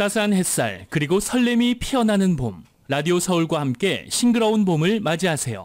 따스한 햇살 그리고 설렘이 피어나는 봄. 라디오 서울과 함께 싱그러운 봄을 맞이하세요.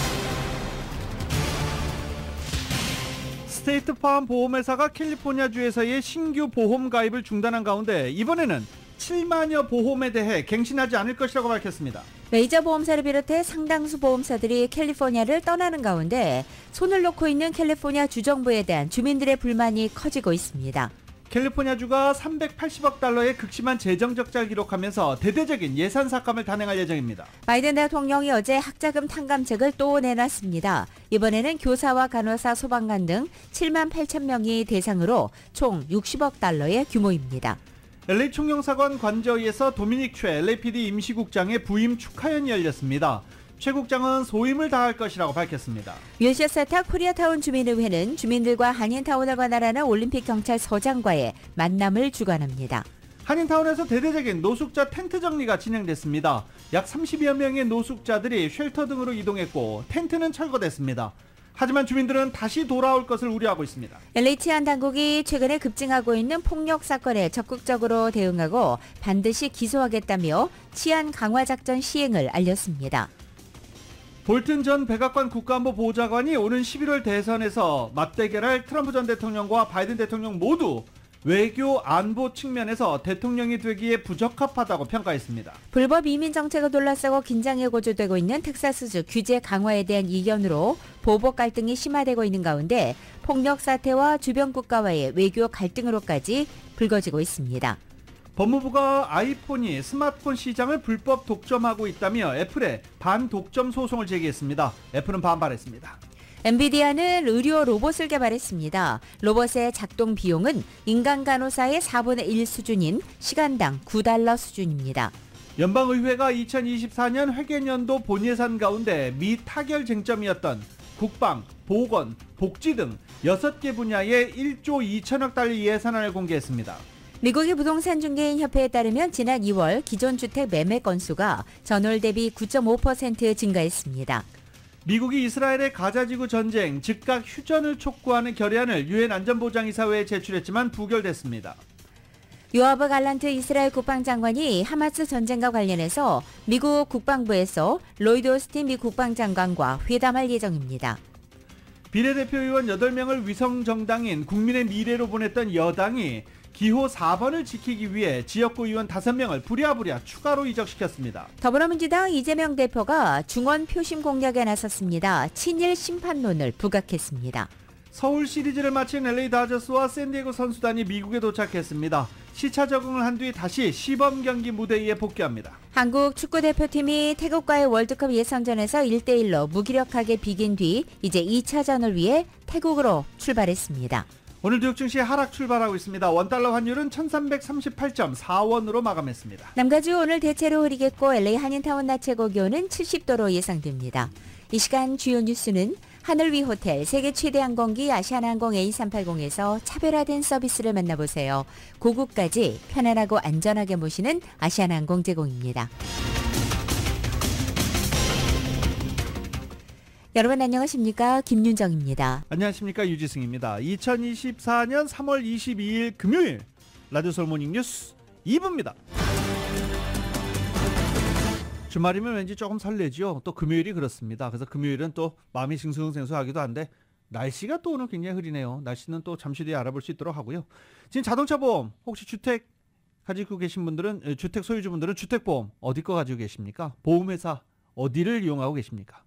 스테이트팜 보험회사가 캘리포니아주에서의 신규 보험 가입을 중단한 가운데 이번에는 7만여 보험에 대해 갱신하지 않을 것이라고 밝혔습니다. 메이저 보험사를 비롯해 상당수 보험사들이 캘리포니아를 떠나는 가운데 손을 놓고 있는 캘리포니아 주정부에 대한 주민들의 불만이 커지고 있습니다. 캘리포니아주가 380억 달러의 극심한 재정 적자를 기록하면서 대대적인 예산 삭감을 단행할 예정입니다. 바이든 대통령이 어제 학자금 탕감책을 또 내놨습니다. 이번에는 교사와 간호사, 소방관 등 7만 8천 명이 대상으로 총 60억 달러의 규모입니다. LA 총영사관 관저위에서 도미닉 최 LAPD 임시국장의 부임 축하연이 열렸습니다. 최 국장은 소임을 다할 것이라고 밝혔습니다. US사타 코리아타운 주민의회는 주민들과 한인타운을 관할하는 올림픽 경찰서장과의 만남을 주관합니다. 한인타운에서 대대적인 노숙자 텐트 정리가 진행됐습니다. 약 30여 명의 노숙자들이 쉘터 등으로 이동했고 텐트는 철거됐습니다. 하지만 주민들은 다시 돌아올 것을 우려하고 있습니다. LA 치안 당국이 최근에 급증하고 있는 폭력 사건에 적극적으로 대응하고 반드시 기소하겠다며 치안 강화 작전 시행을 알렸습니다. 볼튼 전 백악관 국가안보보좌관이 오는 11월 대선에서 맞대결할 트럼프 전 대통령과 바이든 대통령 모두 외교 안보 측면에서 대통령이 되기에 부적합하다고 평가했습니다. 불법 이민 정책을 둘러싸고 긴장이 고조되고 있는 텍사스주 규제 강화에 대한 이견으로 보복 갈등이 심화되고 있는 가운데 폭력 사태와 주변 국가와의 외교 갈등으로까지 불거지고 있습니다. 법무부가 아이폰이 스마트폰 시장을 불법 독점하고 있다며 애플에 반독점 소송을 제기했습니다. 애플은 반발했습니다. 엔비디아는 의료 로봇을 개발했습니다. 로봇의 작동 비용은 인간 간호사의 4분의 1 수준인 시간당 $9 수준입니다. 연방의회가 2024년 회계연도 본예산 가운데 미타결 쟁점이었던 국방, 보건, 복지 등 6개 분야의 1조 2천억 달러 예산안을 공개했습니다. 미국의 부동산 중개인 협회에 따르면 지난 2월 기존 주택 매매 건수가 전월 대비 9.5% 증가했습니다. 미국이 이스라엘의 가자지구 전쟁 즉각 휴전을 촉구하는 결의안을 유엔 안전보장이사회에 제출했지만 부결됐습니다. 요아브 갈란트 이스라엘 국방장관이 하마스 전쟁과 관련해서 미국 국방부에서 로이드 오스틴 미 국방장관과 회담할 예정입니다. 비례대표 의원 8명을 위성정당인 국민의 미래로 보냈던 여당이 기호 4번을 지키기 위해 지역구 의원 5명을 부랴부랴 추가로 이적시켰습니다. 더불어민주당 이재명 대표가 중원 표심 공략에 나섰습니다. 친일 심판론을 부각했습니다. 서울 시리즈를 마친 LA 다저스와 샌디에고 선수단이 미국에 도착했습니다. 시차 적응을 한 뒤 다시 시범 경기 무대 위에 복귀합니다. 한국 축구대표팀이 태국과의 월드컵 예선전에서 1대1로 무기력하게 비긴 뒤 이제 2차전을 위해 태국으로 출발했습니다. 오늘 뉴욕 증시 하락 출발하고 있습니다. 원달러 환율은 1338.4원으로 마감했습니다. 남가주 오늘 대체로 흐리겠고 LA 한인타운 낮 최고 기온은 70도로 예상됩니다. 이 시간 주요 뉴스는 하늘 위 호텔, 세계 최대 항공기 아시아나항공 A380에서 차별화된 서비스를 만나보세요. 고국까지 편안하고 안전하게 모시는 아시아나항공 제공입니다. 여러분 안녕하십니까? 김윤정입니다. 안녕하십니까? 유지승입니다. 2024년 3월 22일 금요일 라디오 서울 모닝 뉴스 2부입니다. 주말이면 왠지 조금 설레죠. 또 금요일이 그렇습니다. 그래서 금요일은 또 마음이 싱숭생숭하기도 한데 날씨가 또 오늘 굉장히 흐리네요. 날씨는 또 잠시 뒤에 알아볼 수 있도록 하고요. 지금 자동차 보험 혹시 주택 가지고 계신 분들은 주택 소유주분들은 주택보험 어디 거 가지고 계십니까? 보험회사 어디를 이용하고 계십니까?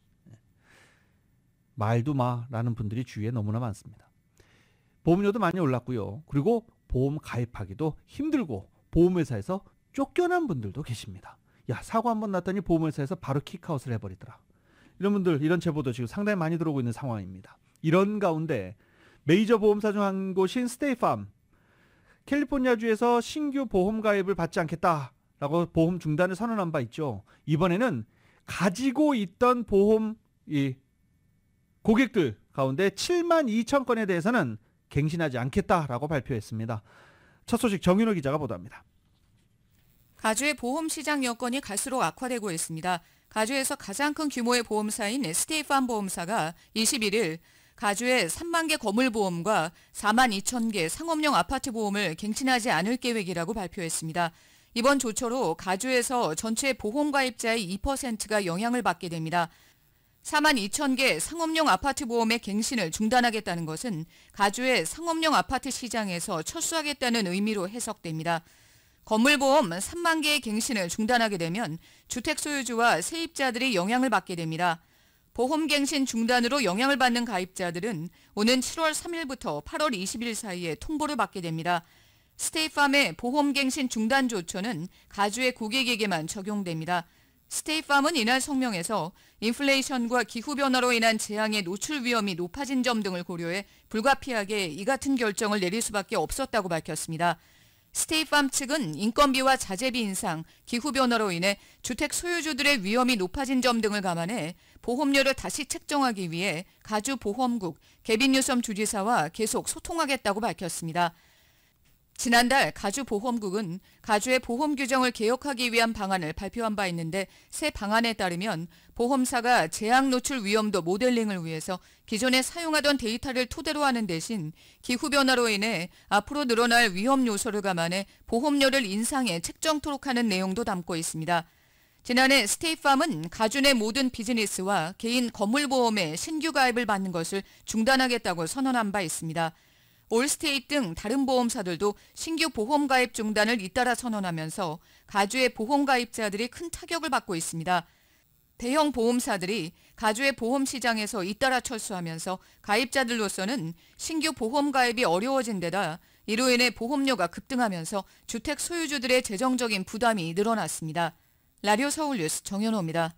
말도 마라는 분들이 주위에 너무나 많습니다. 보험료도 많이 올랐고요. 그리고 보험 가입하기도 힘들고 보험회사에서 쫓겨난 분들도 계십니다. 야, 사고 한번 났더니 보험회사에서 바로 킥아웃을 해버리더라. 이런 분들, 이런 제보도 지금 상당히 많이 들어오고 있는 상황입니다. 이런 가운데 메이저 보험사 중 한 곳인 스테이팜, 캘리포니아주에서 신규 보험 가입을 받지 않겠다라고 보험 중단을 선언한 바 있죠. 이번에는 가지고 있던 보험 고객들 가운데 7만 2천 건에 대해서는 갱신하지 않겠다라고 발표했습니다. 첫 소식 정윤호 기자가 보도합니다. 가주의 보험 시장 여건이 갈수록 악화되고 있습니다. 가주에서 가장 큰 규모의 보험사인 스테이팜 보험사가 21일 가주의 3만 개 건물보험과 4만 2천 개 상업용 아파트 보험을 갱신하지 않을 계획이라고 발표했습니다. 이번 조처로 가주에서 전체 보험 가입자의 2%가 영향을 받게 됩니다. 4만 2천 개 상업용 아파트 보험의 갱신을 중단하겠다는 것은 가주의 상업용 아파트 시장에서 철수하겠다는 의미로 해석됩니다. 건물보험 3만 개의 갱신을 중단하게 되면 주택 소유주와 세입자들이 영향을 받게 됩니다. 보험 갱신 중단으로 영향을 받는 가입자들은 오는 7월 3일부터 8월 20일 사이에 통보를 받게 됩니다. 스테이팜의 보험 갱신 중단 조처는 가주의 고객에게만 적용됩니다. 스테이팜은 이날 성명에서 인플레이션과 기후변화로 인한 재앙의 노출 위험이 높아진 점 등을 고려해 불가피하게 이 같은 결정을 내릴 수밖에 없었다고 밝혔습니다. 스테이팜 측은 인건비와 자재비 인상, 기후변화로 인해 주택 소유주들의 위험이 높아진 점 등을 감안해 보험료를 다시 책정하기 위해 가주 보험국, 개빈 뉴섬 주지사와 계속 소통하겠다고 밝혔습니다. 지난달 가주보험국은 가주의 보험 규정을 개혁하기 위한 방안을 발표한 바 있는데 새 방안에 따르면 보험사가 재앙 노출 위험도 모델링을 위해서 기존에 사용하던 데이터를 토대로 하는 대신 기후변화로 인해 앞으로 늘어날 위험 요소를 감안해 보험료를 인상해 책정토록 하는 내용도 담고 있습니다. 지난해 스테이팜은 가주 내 모든 비즈니스와 개인 건물보험에 신규 가입을 받는 것을 중단하겠다고 선언한 바 있습니다. 올스테이트 등 다른 보험사들도 신규 보험 가입 중단을 잇따라 선언하면서 가주의 보험 가입자들이 큰 타격을 받고 있습니다. 대형 보험사들이 가주의 보험 시장에서 잇따라 철수하면서 가입자들로서는 신규 보험 가입이 어려워진 데다 이로 인해 보험료가 급등하면서 주택 소유주들의 재정적인 부담이 늘어났습니다. 라디오 서울 뉴스 정연호입니다.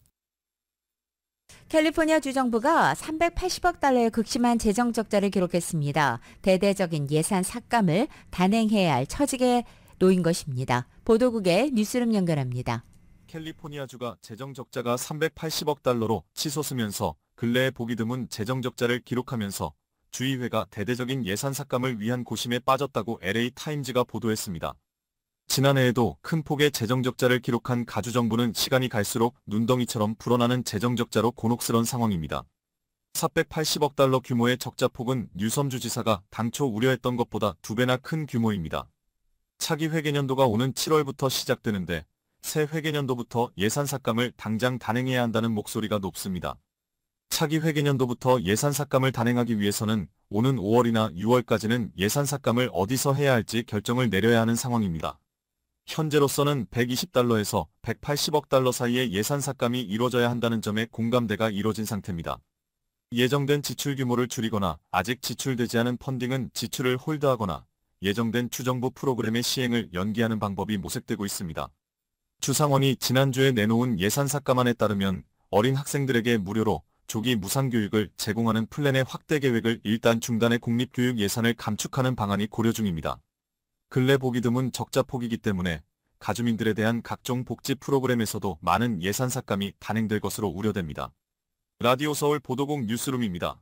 캘리포니아 주정부가 380억 달러의 극심한 재정 적자를 기록했습니다. 대대적인 예산 삭감을 단행해야 할 처지에 놓인 것입니다. 보도국의 뉴스룸 연결합니다. 캘리포니아주가 재정 적자가 380억 달러로 치솟으면서 근래에 보기 드문 재정 적자를 기록하면서 주의회가 대대적인 예산 삭감을 위한 고심에 빠졌다고 LA 타임즈가 보도했습니다. 지난해에도 큰 폭의 재정 적자를 기록한 가주 정부는 시간이 갈수록 눈덩이처럼 불어나는 재정 적자로 곤혹스러운 상황입니다. 480억 달러 규모의 적자 폭은 뉴섬 주지사가 당초 우려했던 것보다 2배나 큰 규모입니다. 차기 회계년도가 오는 7월부터 시작되는데 새 회계년도부터 예산 삭감을 당장 단행해야 한다는 목소리가 높습니다. 차기 회계년도부터 예산 삭감을 단행하기 위해서는 오는 5월이나 6월까지는 예산 삭감을 어디서 해야 할지 결정을 내려야 하는 상황입니다. 현재로서는 120달러에서 180억 달러 사이의 예산 삭감이 이루어져야 한다는 점에 공감대가 이루어진 상태입니다. 예정된 지출 규모를 줄이거나 아직 지출되지 않은 펀딩은 지출을 홀드하거나 예정된 주정부 프로그램의 시행을 연기하는 방법이 모색되고 있습니다. 주상원이 지난주에 내놓은 예산 삭감안에 따르면 어린 학생들에게 무료로 조기 무상교육을 제공하는 플랜의 확대 계획을 일단 중단해 공립교육 예산을 감축하는 방안이 고려 중입니다. 근래 보기 드문 적자 폭이기 때문에 가주민들에 대한 각종 복지 프로그램에서도 많은 예산 삭감이 단행될 것으로 우려됩니다. 라디오 서울 보도국 뉴스룸입니다.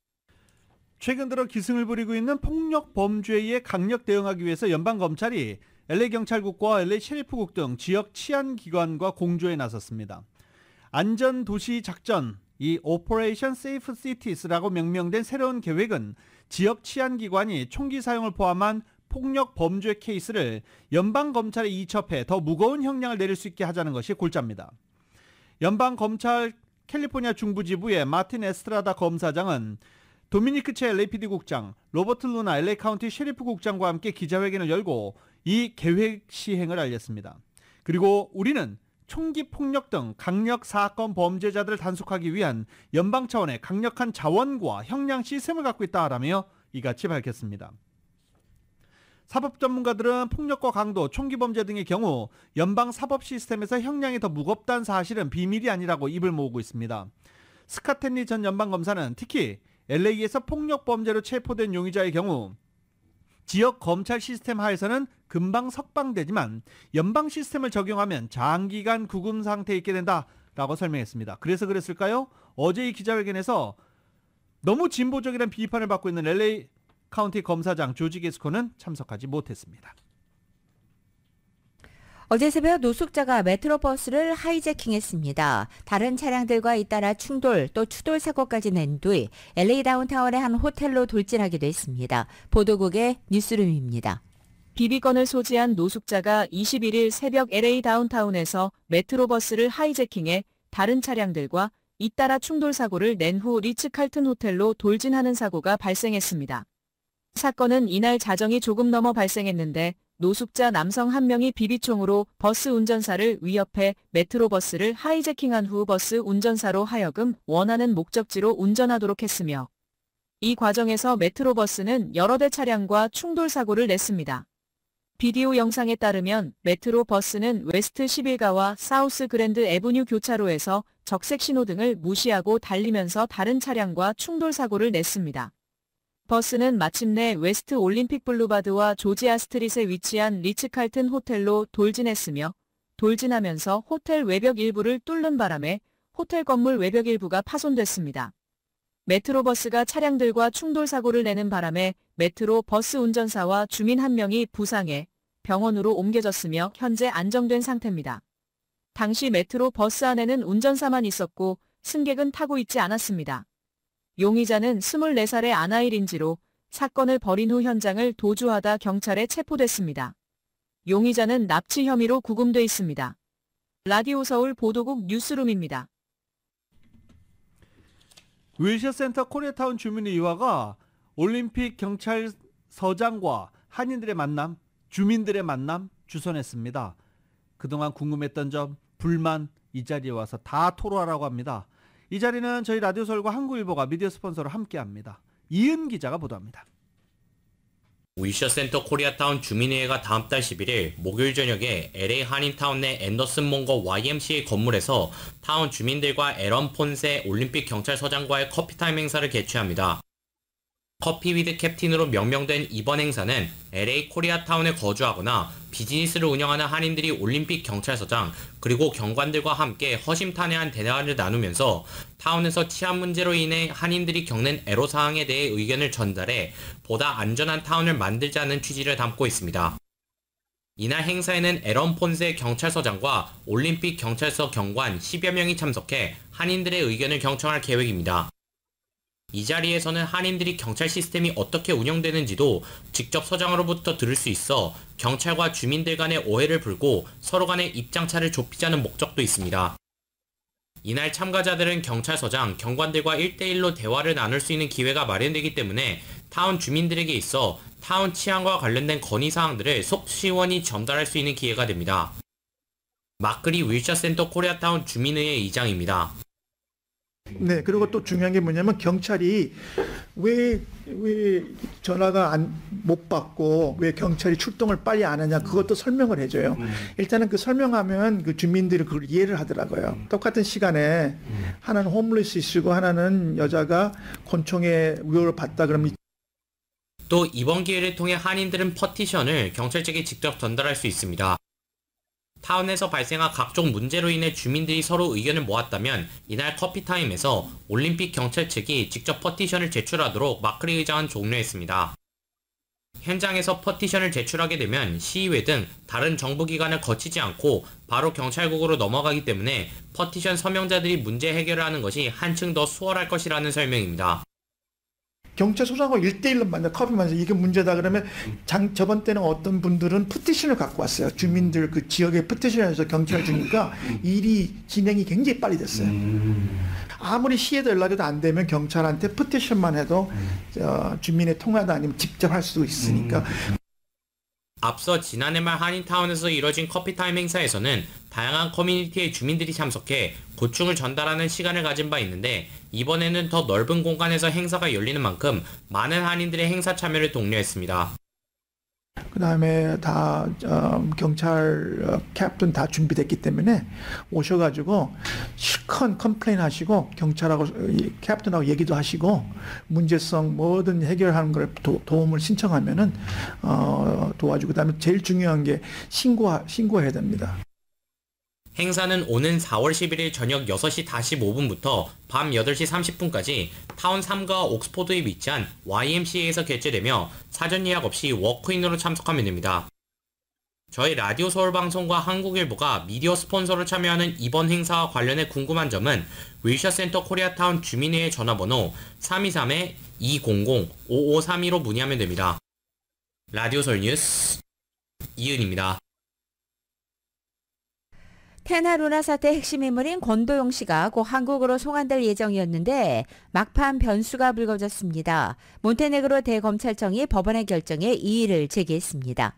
최근 들어 기승을 부리고 있는 폭력 범죄에 강력 대응하기 위해서 연방검찰이 LA경찰국과 LA셰리프국 등 지역 치안기관과 공조에 나섰습니다. 안전도시작전, 이 Operation Safe Cities라고 명명된 새로운 계획은 지역 치안기관이 총기 사용을 포함한 폭력 범죄 케이스를 연방검찰에 이첩해 더 무거운 형량을 내릴 수 있게 하자는 것이 골자입니다. 연방검찰 캘리포니아 중부지부의 마틴 에스트라다 검사장은 도미니크 체 LAPD 국장, 로버트 루나 LA 카운티 셰리프 국장과 함께 기자회견을 열고 이 계획 시행을 알렸습니다. 그리고 우리는 총기 폭력 등 강력 사건 범죄자들을 단속하기 위한 연방 차원의 강력한 자원과 형량 시스템을 갖고 있다라며 이같이 밝혔습니다. 사법 전문가들은 폭력과 강도, 총기 범죄 등의 경우 연방 사법 시스템에서 형량이 더 무겁다는 사실은 비밀이 아니라고 입을 모으고 있습니다. 스캇 헨리 전 연방검사는 특히 LA에서 폭력 범죄로 체포된 용의자의 경우 지역 검찰 시스템 하에서는 금방 석방되지만 연방 시스템을 적용하면 장기간 구금 상태에 있게 된다라고 설명했습니다. 그래서 그랬을까요? 어제 이 기자회견에서 너무 진보적이라는 비판을 받고 있는 LA 카운티 검사장 조지 게스코는 참석하지 못했습니다. 어제 새벽 노숙자가 메트로버스를 하이제킹했습니다. 다른 차량들과 잇따라 충돌 또 추돌 사고까지 낸 뒤 LA 다운타운의 한 호텔로 돌진하기도 했습니다. 보도국의 뉴스룸입니다. 비비건을 소지한 노숙자가 21일 새벽 LA 다운타운에서 메트로버스를 하이제킹해 다른 차량들과 잇따라 충돌 사고를 낸 후 리츠칼튼 호텔로 돌진하는 사고가 발생했습니다. 사건은 이날 자정이 조금 넘어 발생했는데 노숙자 남성 한 명이 비비총으로 버스 운전사를 위협해 메트로버스를 하이제킹한 후 버스 운전사로 하여금 원하는 목적지로 운전하도록 했으며 이 과정에서 메트로버스는 여러 대 차량과 충돌 사고를 냈습니다. 비디오 영상에 따르면 메트로버스는 웨스트 11가와 사우스 그랜드 애브뉴 교차로에서 적색 신호등을 무시하고 달리면서 다른 차량과 충돌 사고를 냈습니다. 버스는 마침내 웨스트 올림픽 블루바드와 조지아 스트릿에 위치한 리츠칼튼 호텔로 돌진했으며 돌진하면서 호텔 외벽 일부를 뚫는 바람에 호텔 건물 외벽 일부가 파손됐습니다. 메트로버스가 차량들과 충돌 사고를 내는 바람에 메트로버스 운전사와 주민 한 명이 부상해 병원으로 옮겨졌으며 현재 안정된 상태입니다. 당시 메트로버스 안에는 운전사만 있었고 승객은 타고 있지 않았습니다. 용의자는 24살의 아나일인지로 사건을 벌인 후 현장을 도주하다 경찰에 체포됐습니다. 용의자는 납치 혐의로 구금돼 있습니다. 라디오 서울 보도국 뉴스룸입니다. 윌셔센터 코리아타운 주민의 일화가 올림픽 경찰서장과 한인들의 만남, 주민들의 만남 주선했습니다. 그동안 궁금했던 점, 불만 이 자리에 와서 다 토로하라고 합니다. 이 자리는 저희 라디오 서울과 한국일보가 미디어 스폰서로 함께합니다. 이은 기자가 보도합니다. 윌셔센터 코리아타운 주민회의가 다음 달 11일 목요일 저녁에 LA 한인타운 내 앤더슨 몽거 YMCA 건물에서 타운 주민들과 에런 폰세 올림픽 경찰서장과의 커피타임 행사를 개최합니다. 커피 위드 캡틴으로 명명된 이번 행사는 LA 코리아타운에 거주하거나 비즈니스를 운영하는 한인들이 올림픽 경찰서장 그리고 경관들과 함께 허심탄회한 대화를 나누면서 타운에서 치안 문제로 인해 한인들이 겪는 애로사항에 대해 의견을 전달해 보다 안전한 타운을 만들자는 취지를 담고 있습니다. 이날 행사에는 에런 폰세 경찰서장과 올림픽 경찰서 경관 10여 명이 참석해 한인들의 의견을 경청할 계획입니다. 이 자리에서는 한인들이 경찰 시스템이 어떻게 운영되는지도 직접 서장으로부터 들을 수 있어 경찰과 주민들 간의 오해를 풀고 서로 간의 입장차를 좁히자는 목적도 있습니다. 이날 참가자들은 경찰서장, 경관들과 1대1로 대화를 나눌 수 있는 기회가 마련되기 때문에 타운 주민들에게 있어 타운 치안과 관련된 건의사항들을 속 시원히 전달할 수 있는 기회가 됩니다. 마크리 윌셔센터 코리아타운 주민회의 의장입니다. 네, 그리고 또 중요한 게 뭐냐면 경찰이 왜 전화가 못 받고 왜 경찰이 출동을 빨리 안 하냐 그것도 설명을 해줘요. 일단은 그 설명하면 그 주민들이 그걸 이해를 하더라고요. 똑같은 시간에 하나는 홈리스 이슈고 하나는 여자가 곤충의 위협을 받다 그러면 또 이번 기회를 통해 한인들은 퍼티션을 경찰 측에 직접 전달할 수 있습니다. 타운에서 발생한 각종 문제로 인해 주민들이 서로 의견을 모았다면 이날 커피타임에서 올림픽 경찰 측이 직접 퍼티션을 제출하도록 마크리 의장은 종료했습니다. 현장에서 퍼티션을 제출하게 되면 시의회 등 다른 정부기관을 거치지 않고 바로 경찰국으로 넘어가기 때문에 퍼티션 서명자들이 문제 해결을 하는 것이 한층 더 수월할 것이라는 설명입니다. 경찰서장하고 1대1로 만나 커피 마셔 이게 문제다 그러면 저번 때는 어떤 분들은 petition을 갖고 왔어요. 주민들 그 지역에 petition에서 경찰 주니까 일이 진행이 굉장히 빨리 됐어요. 아무리 시에도 연락해도 안 되면 경찰한테 petition만 해도 주민의 통화도 아니면 직접 할 수도 있으니까. 앞서 지난해 말 한인타운에서 이뤄진 커피타임 행사에서는 다양한 커뮤니티의 주민들이 참석해 고충을 전달하는 시간을 가진 바 있는데 이번에는 더 넓은 공간에서 행사가 열리는 만큼 많은 한인들의 행사 참여를 독려했습니다. 그 다음에 다 경찰 캡틴 다 준비됐기 때문에 오셔가지고 실컷 컴플레인 하시고 경찰하고 캡틴하고 얘기도 하시고 문제성 뭐든 해결하는 걸 도움을 신청하면은 도와주고 그다음에 제일 중요한 게 신고해야 됩니다. 행사는 오는 4월 11일 저녁 6시 45분부터 밤 8시 30분까지 타운 3가 옥스포드에 위치한 YMCA에서 개최되며 사전 예약 없이 워크인으로 참석하면 됩니다. 저희 라디오 서울방송과 한국일보가 미디어 스폰서로 참여하는 이번 행사와 관련해 궁금한 점은 윌셔센터 코리아타운 주민회의 전화번호 323-200-5532로 문의하면 됩니다. 라디오 서울 뉴스 이은입니다. 테나루나 사태 핵심 인물인 권도용 씨가 곧 한국으로 송환될 예정이었는데 막판 변수가 불거졌습니다. 몬테네그로 대검찰청이 법원의 결정에 이의를 제기했습니다.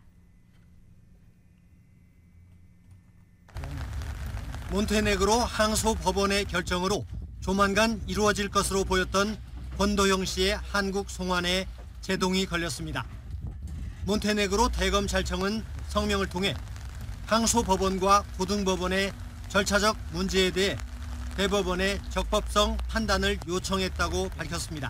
몬테네그로 항소 법원의 결정으로 조만간 이루어질 것으로 보였던 권도용 씨의 한국 송환에 제동이 걸렸습니다. 몬테네그로 대검찰청은 성명을 통해 항소 법원과 고등법원의 절차적 문제에 대해 대법원의 적법성 판단을 요청했다고 밝혔습니다.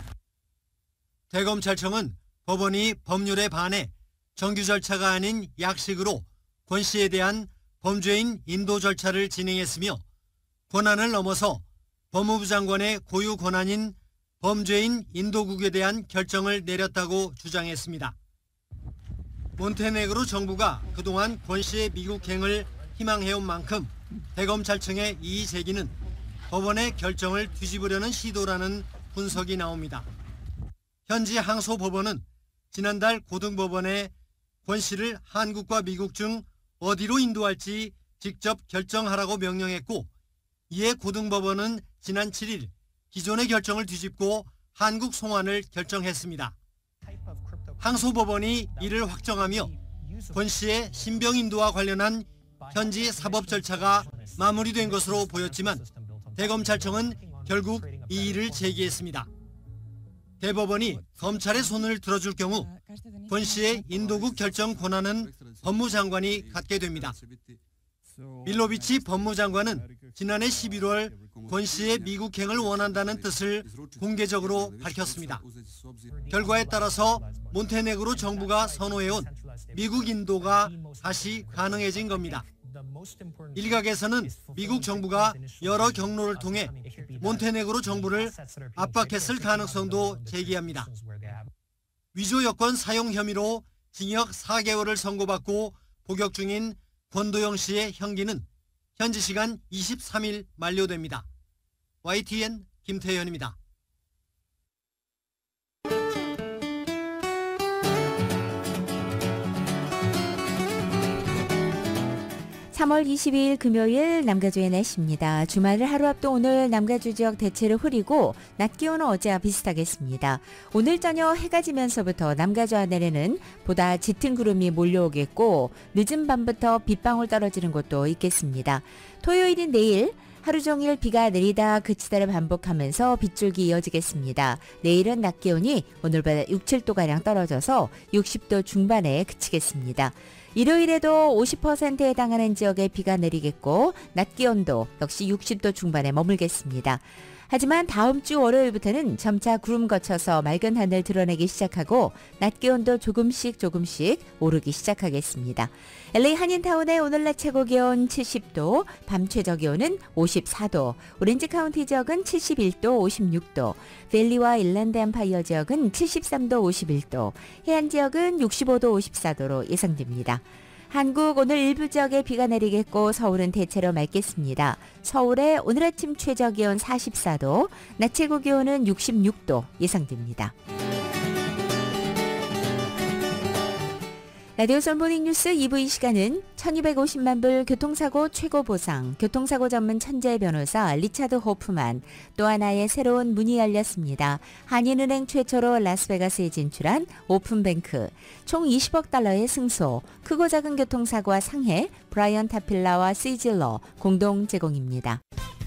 대검찰청은 법원이 법률에 반해 정규 절차가 아닌 약식으로 권 씨에 대한 범죄인 인도 절차를 진행했으며 권한을 넘어서 법무부 장관의 고유 권한인 범죄인 인도국에 대한 결정을 내렸다고 주장했습니다. 몬테네그로 정부가 그동안 권 씨의 미국행을 희망해온 만큼 대검찰청의 이의 제기는 법원의 결정을 뒤집으려는 시도라는 분석이 나옵니다. 현지 항소법원은 지난달 고등법원에 권 씨를 한국과 미국 중 어디로 인도할지 직접 결정하라고 명령했고, 이에 고등법원은 지난 7일 기존의 결정을 뒤집고 한국 송환을 결정했습니다. 항소법원이 이를 확정하며 권 씨의 신병 인도와 관련한 현지 사법 절차가 마무리된 것으로 보였지만 대검찰청은 결국 이의를 제기했습니다. 대법원이 검찰의 손을 들어줄 경우 권 씨의 인도국 결정 권한은 법무장관이 갖게 됩니다. 밀로비치 법무장관은 지난해 11월 권 씨의 미국행을 원한다는 뜻을 공개적으로 밝혔습니다. 결과에 따라서 몬테네그로 정부가 선호해온 미국 인도가 다시 가능해진 겁니다. 일각에서는 미국 정부가 여러 경로를 통해 몬테네그로 정부를 압박했을 가능성도 제기합니다. 위조 여권 사용 혐의로 징역 4개월을 선고받고 복역 중인 권도용 씨의 형기는 현지 시간 23일 만료됩니다. YTN 김태현입니다. 3월 22일 금요일 남가주의 날씨입니다. 주말을 하루 앞둔 오늘 남가주 지역 대체로 흐리고 낮 기온은 어제와 비슷하겠습니다. 오늘 저녁 해가 지면서부터 남가주 하늘에는 보다 짙은 구름이 몰려오겠고 늦은 밤부터 빗방울 떨어지는 곳도 있겠습니다. 토요일인 내일 하루 종일 비가 내리다 그치다를 반복하면서 빗줄기 이어지겠습니다. 내일은 낮 기온이 오늘보다 6, 7도가량 떨어져서 60도 중반에 그치겠습니다. 일요일에도 50%에 해당하는 지역에 비가 내리겠고 낮 기온도 역시 60도 중반에 머물겠습니다. 하지만 다음 주 월요일부터는 점차 구름 거쳐서 맑은 하늘 드러내기 시작하고 낮 기온도 조금씩 오르기 시작하겠습니다. LA 한인타운의 오늘 낮 최고 기온 70도, 밤 최저 기온은 54도, 오렌지 카운티 지역은 71도, 56도, 밸리와 일랜드 엠파이어 지역은 73도, 51도, 해안 지역은 65도, 54도로 예상됩니다. 한국 오늘 일부 지역에 비가 내리겠고 서울은 대체로 맑겠습니다. 서울의 오늘 아침 최저 기온 44도, 낮 최고 기온은 66도 예상됩니다. 라디오 서울 모닝뉴스 2부 이 시간은 1250만 불 교통사고 최고 보상, 교통사고 전문 천재 변호사 리차드 호프만, 또 하나의 새로운 문이 열렸습니다. 한인은행 최초로 라스베가스에 진출한 오픈뱅크, 총 20억 달러의 승소, 크고 작은 교통사고와 상해, 브라이언 타필라와 시질러 공동 제공입니다.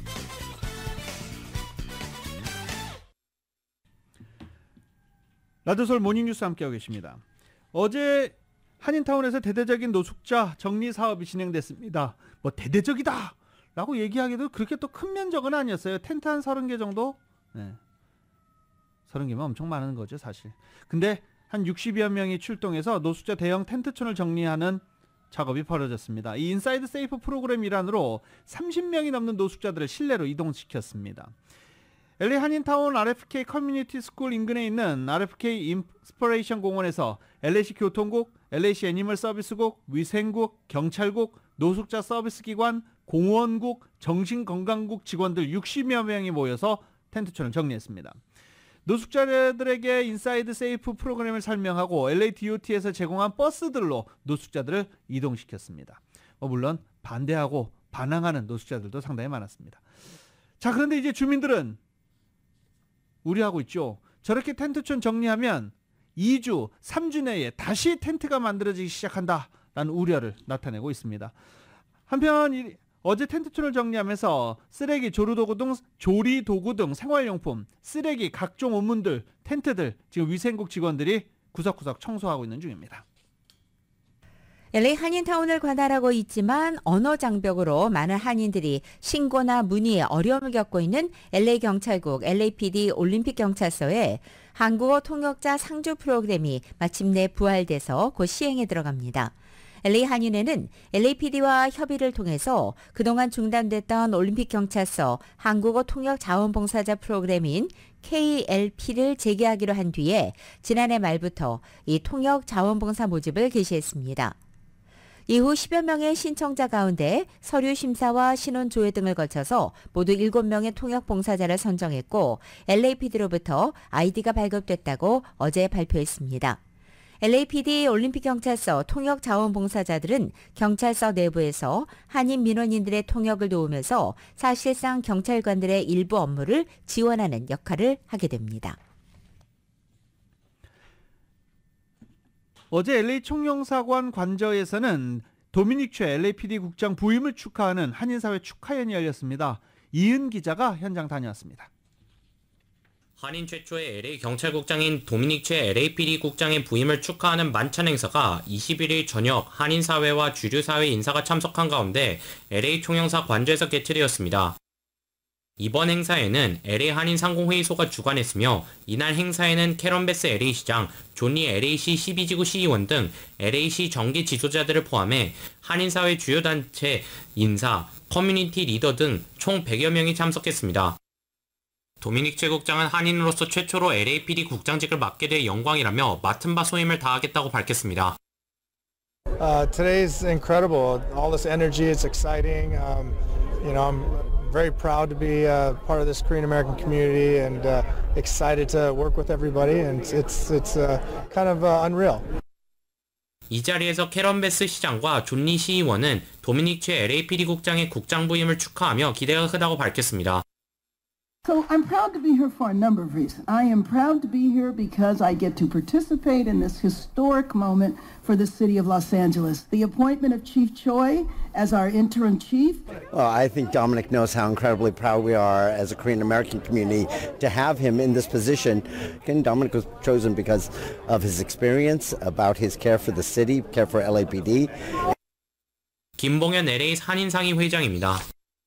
라디오 서울 모닝뉴스 함께하고 계십니다. 어제 한인타운에서 대대적인 노숙자 정리 사업이 진행됐습니다. 뭐 대대적이다 라고 얘기하기도 그렇게 또 큰 면적은 아니었어요. 텐트 한 30개 정도? 네. 30개면 엄청 많은 거죠 사실. 근데 한 60여 명이 출동해서 노숙자 대형 텐트촌을 정리하는 작업이 벌어졌습니다. 이 인사이드 세이프 프로그램 일환으로 30명이 넘는 노숙자들을 실내로 이동시켰습니다. LA 한인타운 RFK 커뮤니티 스쿨 인근에 있는 RFK 인스퍼레이션 공원에서 LA시 교통국 LA시 애니멀 서비스국, 위생국, 경찰국, 노숙자 서비스기관, 공원국, 정신건강국 직원들 60여 명이 모여서 텐트촌을 정리했습니다. 노숙자들에게 인사이드 세이프 프로그램을 설명하고 LA DOT에서 제공한 버스들로 노숙자들을 이동시켰습니다. 물론 반대하고 반항하는 노숙자들도 상당히 많았습니다. 자, 그런데 이제 주민들은 우려하고 있죠. 저렇게 텐트촌 정리하면 2주, 3주 내에 다시 텐트가 만들어지기 시작한다라는 우려를 나타내고 있습니다. 한편 어제 텐트촌을 정리하면서 쓰레기, 조리도구 등 생활용품, 쓰레기, 각종 옷문들, 텐트들 지금 위생국 직원들이 구석구석 청소하고 있는 중입니다. LA 한인타운을 관할하고 있지만 언어 장벽으로 많은 한인들이 신고나 문의에 어려움을 겪고 있는 LA 경찰국, LAPD 올림픽 경찰서에 한국어 통역자 상주 프로그램이 마침내 부활돼서 곧 시행에 들어갑니다. LA 한인회는 LAPD와 협의를 통해서 그동안 중단됐던 올림픽 경찰서 한국어 통역 자원봉사자 프로그램인 KLP를 재개하기로 한 뒤에 지난해 말부터 이 통역 자원봉사 모집을 개시했습니다. 이후 10여 명의 신청자 가운데 서류 심사와 신원 조회 등을 거쳐서 모두 7명의 통역 봉사자를 선정했고 LAPD로부터 아이디가 발급됐다고 어제 발표했습니다. LAPD 올림픽 경찰서 통역 자원봉사자들은 경찰서 내부에서 한인 민원인들의 통역을 도우면서 사실상 경찰관들의 일부 업무를 지원하는 역할을 하게 됩니다. 어제 LA 총영사관 관저에서는 도미닉 최 LAPD 국장 부임을 축하하는 한인사회 축하연이 열렸습니다. 이은 기자가 현장 다녀왔습니다. 한인 최초의 LA 경찰국장인 도미닉 최 LAPD 국장의 부임을 축하하는 만찬 행사가 21일 저녁 한인사회와 주류사회 인사가 참석한 가운데 LA 총영사 관저에서 개최되었습니다. 이번 행사에는 LA 한인 상공회의소가 주관했으며 이날 행사에는 캐런 베스 LA시장, 존리 LA시 12지구 시의원 등 LA시 정기 지도자들을 포함해 한인사회 주요 단체 인사, 커뮤니티 리더 등 총 100여 명이 참석했습니다. 도미닉 최 국장은 한인으로서 최초로 LAPD 국장직을 맡게 돼 영광이라며 맡은 바 소임을 다하겠다고 밝혔습니다. Today's incredible. All this energy, it's exciting. I'm very proud to be part of this Korean American community and excited to work with everybody. And it's kind of unreal. 이 자리에서 캐런 베스 시장과 존리 시의원은 도미닉 최 LAPD 국장의 국장 부임을 축하하며 기대가 크다고 밝혔습니다. So I'm proud to be here for a number of reasons. I am proud to be here because I get to participate in this historic moment for the city of Los Angeles. The appointment of Chief Choi as our interim chief. Well, I think Dominic knows how incredibly proud we are as a Korean American community to have him in this position. Again, Dominic was chosen because of his experience, about his care for the city, care for LAPD. 김봉현 LA 한인상의 회장입니다.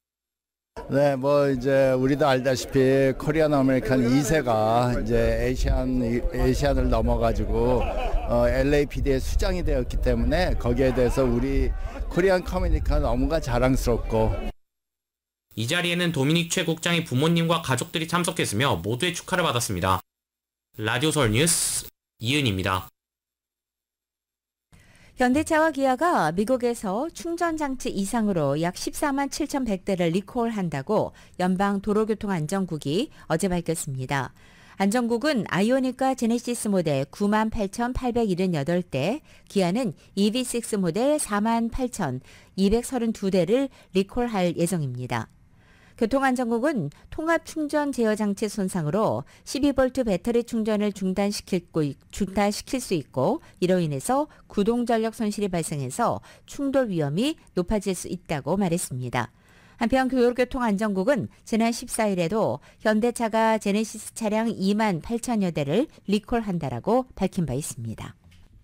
네, 이제 우리도 알다시피 코리안 아메리칸 2세가 이제 아시안을 넘어가지고 LAPD의 수장이 되었기 때문에 거기에 대해서 우리 코리안 커뮤니티가 너무나 자랑스럽고. 이 자리에는 도미닉 최 국장의 부모님과 가족들이 참석했으며 모두의 축하를 받았습니다. 라디오 서울 뉴스 이은입니다. 현대차와 기아가 미국에서 충전장치 이상으로 약 14만 7,100대를 리콜한다고 연방도로교통안전국이 어제 밝혔습니다. 안전국은 아이오닉과 제네시스 모델 9만 8,878대, 기아는 EV6 모델 4만 8,232대를 리콜할 예정입니다. 교통안전국은 통합충전 제어장치 손상으로 12V 배터리 충전을 중단시킬 수 있고 이로 인해서 구동전력 손실이 발생해서 충돌 위험이 높아질 수 있다고 말했습니다. 한편 도로교통안전국은 지난 14일에도 현대차가 제네시스 차량 2만 8천여 대를 리콜한다라고 밝힌 바 있습니다.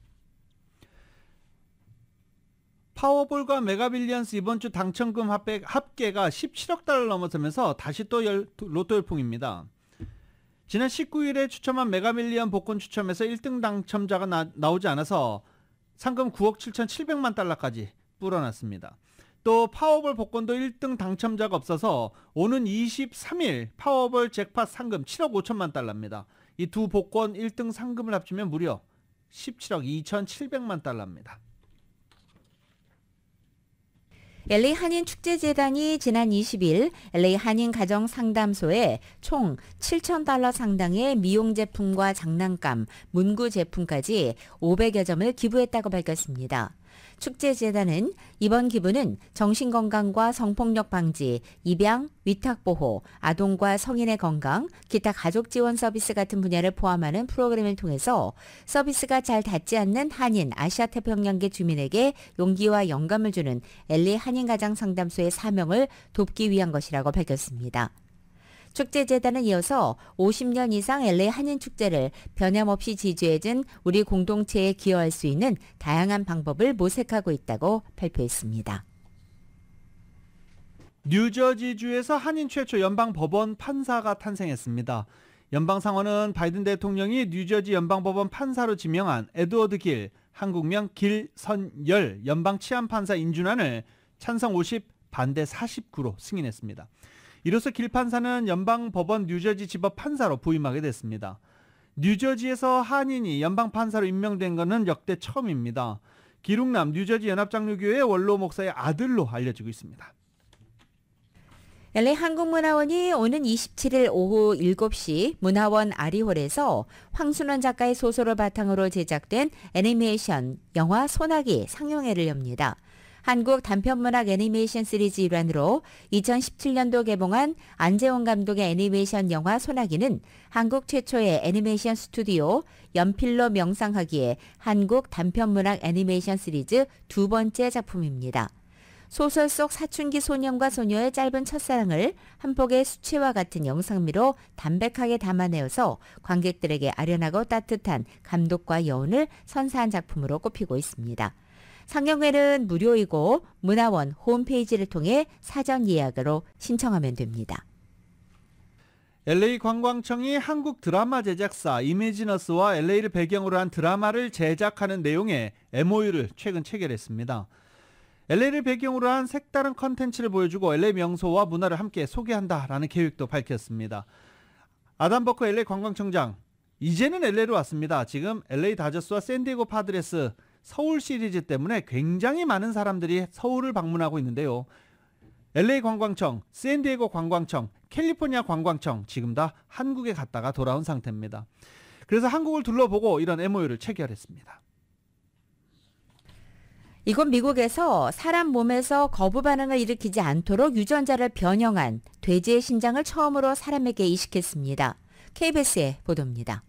파워볼과 메가빌리언스 이번 주 당첨금 합계가 17억 달러를 넘어서면서 다시 또 로또 열풍입니다. 지난 19일에 추첨한 메가밀리언 복권 추첨에서 1등 당첨자가 나오지 않아서 상금 9억 7,700만 달러까지 불어났습니다. 또 파워볼 복권도 1등 당첨자가 없어서 오는 23일 파워볼 잭팟 상금 7억 5천만 달러입니다. 이 두 복권 1등 상금을 합치면 무려 17억 2,700만 달러입니다. LA 한인축제재단이 지난 20일 LA 한인가정상담소에 총 7,000달러 상당의 미용 제품과 장난감, 문구 제품까지 500여 점을 기부했다고 밝혔습니다. 축제재단은 이번 기부는 정신건강과 성폭력 방지, 입양, 위탁보호, 아동과 성인의 건강, 기타 가족 지원 서비스 같은 분야를 포함하는 프로그램을 통해서 서비스가 잘 닿지 않는 한인, 아시아 태평양계 주민에게 용기와 영감을 주는 LA 한인가정상담소의 사명을 돕기 위한 것이라고 밝혔습니다. 축제재단은 이어서 50년 이상 LA 한인축제를 변함없이 지지해준 우리 공동체에 기여할 수 있는 다양한 방법을 모색하고 있다고 발표했습니다. 뉴저지주에서 한인 최초 연방법원 판사가 탄생했습니다. 연방상원은 바이든 대통령이 뉴저지 연방법원 판사로 지명한 에드워드 길, 한국명 길선열 연방치안판사 인준안을 찬성 50, 반대 49로 승인했습니다. 이로써 길 판사는 연방법원 뉴저지 지법 판사로 부임하게 됐습니다. 뉴저지에서 한인이 연방판사로 임명된 것은 역대 처음입니다. 기룩남 뉴저지 연합장로교회 원로 목사의 아들로 알려지고 있습니다. LA 한국문화원이 오는 27일 오후 7시 문화원 아리홀에서 황순원 작가의 소설을 바탕으로 제작된 애니메이션 영화 소나기 상영회를 엽니다. 한국 단편문학 애니메이션 시리즈 일환으로 2017년도 개봉한 안재홍 감독의 애니메이션 영화 소나기는 한국 최초의 애니메이션 스튜디오 연필로 명상하기의 한국 단편문학 애니메이션 시리즈 두 번째 작품입니다. 소설 속 사춘기 소년과 소녀의 짧은 첫사랑을 한 폭의 수채화 같은 영상미로 담백하게 담아내어서 관객들에게 아련하고 따뜻한 감독과 여운을 선사한 작품으로 꼽히고 있습니다. 상영회는 무료이고 문화원 홈페이지를 통해 사전 예약으로 신청하면 됩니다. LA 관광청이 한국 드라마 제작사 이미지너스와 LA를 배경으로 한 드라마를 제작하는 내용의 MOU를 최근 체결했습니다. LA를 배경으로 한 색다른 컨텐츠를 보여주고 LA 명소와 문화를 함께 소개한다라는 계획도 밝혔습니다. 아담 버커 LA 관광청장, 이제는 LA로 왔습니다. 지금 LA 다저스와 샌디에고 파드레스 서울 시리즈 때문에 굉장히 많은 사람들이 서울을 방문하고 있는데요. LA 관광청, 샌디에고 관광청, 캘리포니아 관광청 지금 다 한국에 갔다가 돌아온 상태입니다. 그래서 한국을 둘러보고 이런 MOU를 체결했습니다. 이곳 미국에서 사람 몸에서 거부 반응을 일으키지 않도록 유전자를 변형한 돼지의 신장을 처음으로 사람에게 이식했습니다. KBS의 보도입니다.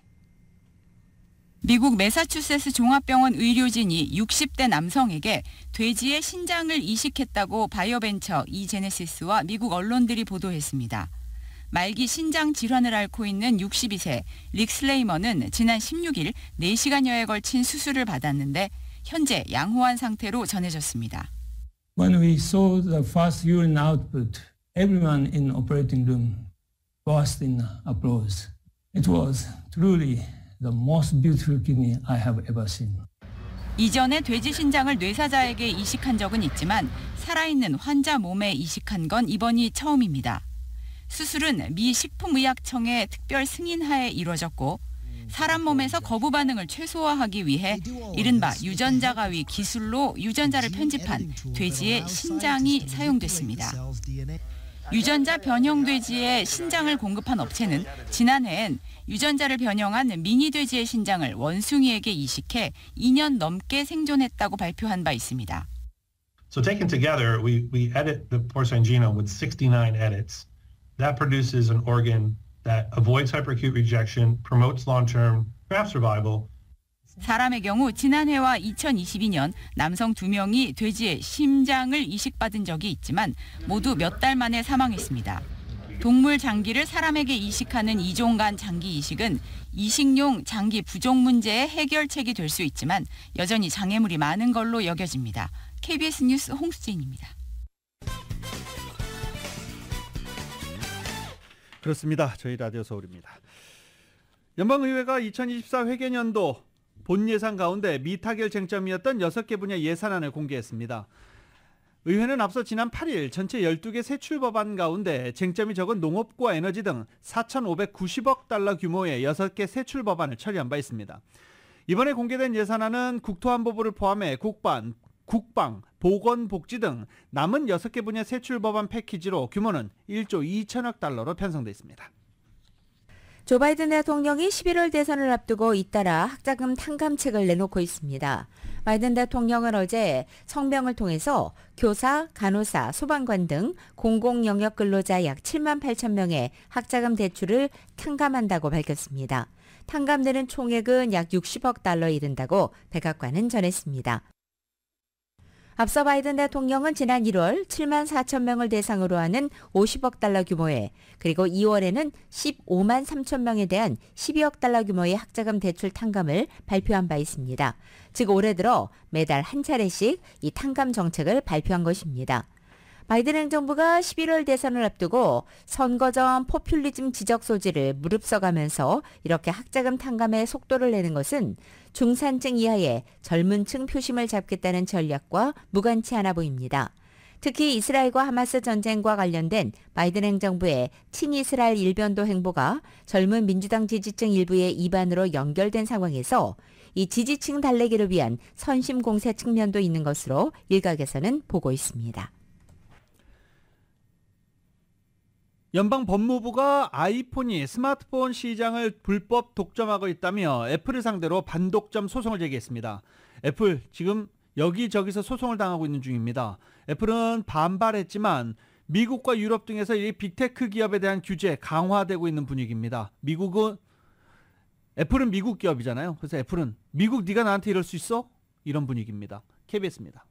미국 매사추세츠 종합병원 의료진이 60대 남성에게 돼지의 신장을 이식했다고 바이오벤처 이제네시스와 미국 언론들이 보도했습니다. 말기 신장 질환을 앓고 있는 62세 릭 슬레이머는 지난 16일 4시간여에 걸친 수술을 받았는데 현재 양호한 상태로 전해졌습니다. When we saw the first urine output, everyone in operating room burst in applause. It was truly the most beautiful kidney I have ever seen. 이전에 돼지 신장을 뇌사자에게 이식한 적은 있지만 살아있는 환자 몸에 이식한 건 이번이 처음입니다. 수술은 미 식품의약청의 특별 승인하에 이루어졌고 사람 몸에서 거부 반응을 최소화하기 위해 이른바 유전자 가위 기술로 유전자를 편집한 돼지의 신장이 사용됐습니다. 유전자 변형 돼지의 신장을 공급한 업체는 지난해엔 유전자를 변형한 미니 돼지의 신장을 원숭이에게 이식해 2년 넘게 생존했다고 발표한 바 있습니다. So taken together, we edit the porcine genome with 69 edits. That produces an organ that avoids hyperacute rejection, promotes long-term graft survival. 사람의 경우 지난해와 2022년 남성 2명이 돼지의 심장을 이식받은 적이 있지만 모두 몇 달 만에 사망했습니다. 동물 장기를 사람에게 이식하는 이종 간 장기 이식은 이식용 장기 부족 문제의 해결책이 될 수 있지만 여전히 장애물이 많은 걸로 여겨집니다. KBS 뉴스 홍수진입니다. 그렇습니다. 저희 라디오 서울입니다. 연방의회가 2024 회계년도 본 예산 가운데 미타결 쟁점이었던 6개 분야 예산안을 공개했습니다. 의회는 앞서 지난 8일 전체 12개 세출 법안 가운데 쟁점이 적은 농업과 에너지 등 4,590억 달러 규모의 6개 세출 법안을 처리한 바 있습니다. 이번에 공개된 예산안은 국토안보부를 포함해 국방, 보건복지 등 남은 6개 분야 세출 법안 패키지로 규모는 1조 2천억 달러로 편성돼 있습니다. 조 바이든 대통령이 11월 대선을 앞두고 잇따라 학자금 탕감책을 내놓고 있습니다. 바이든 대통령은 어제 성명을 통해서 교사, 간호사, 소방관 등 공공영역 근로자 약 7만 8천 명의 학자금 대출을 탕감한다고 밝혔습니다. 탕감되는 총액은 약 60억 달러에 이른다고 백악관은 전했습니다. 앞서 바이든 대통령은 지난 1월 7만 4천 명을 대상으로 하는 50억 달러 규모의, 그리고 2월에는 15만 3천 명에 대한 12억 달러 규모의 학자금 대출 탕감을 발표한 바 있습니다. 즉 올해 들어 매달 한 차례씩 이 탕감 정책을 발표한 것입니다. 바이든 행정부가 11월 대선을 앞두고 선거 전 포퓰리즘 지적 소지를 무릅써가면서 이렇게 학자금 탕감에 속도를 내는 것은 중산층 이하의 젊은 층 표심을 잡겠다는 전략과 무관치 않아 보입니다. 특히 이스라엘과 하마스 전쟁과 관련된 바이든 행정부의 친이스라엘 일변도 행보가 젊은 민주당 지지층 일부의 입안으로 연결된 상황에서 이 지지층 달래기를 위한 선심 공세 측면도 있는 것으로 일각에서는 보고 있습니다. 연방법무부가 아이폰이 스마트폰 시장을 불법 독점하고 있다며 애플을 상대로 반독점 소송을 제기했습니다. 애플 지금 여기저기서 소송을 당하고 있는 중입니다. 애플은 반발했지만 미국과 유럽 등에서 이 빅테크 기업에 대한 규제 강화되고 있는 분위기입니다. 애플은 미국 기업이잖아요. 그래서 애플은 미국 네가 나한테 이럴 수 있어? 이런 분위기입니다. KBS입니다.